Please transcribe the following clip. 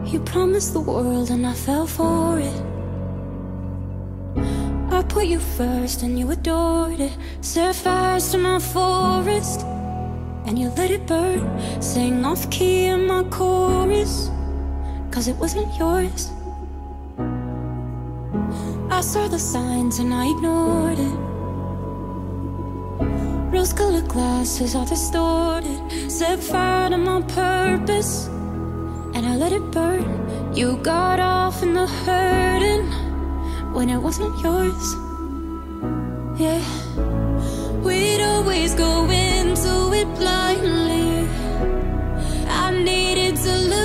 You promised the world and I fell for it. I put you first and you adored it. Set fires to my forest and you let it burn. Sang off key in my chorus, cause it wasn't yours. I saw the signs and I ignored it. Rose-colored glasses are distorted. Set fire to my purpose and I let it burn. You got off in the hurting when it wasn't yours. Yeah, we'd always go into it blindly. I needed to lose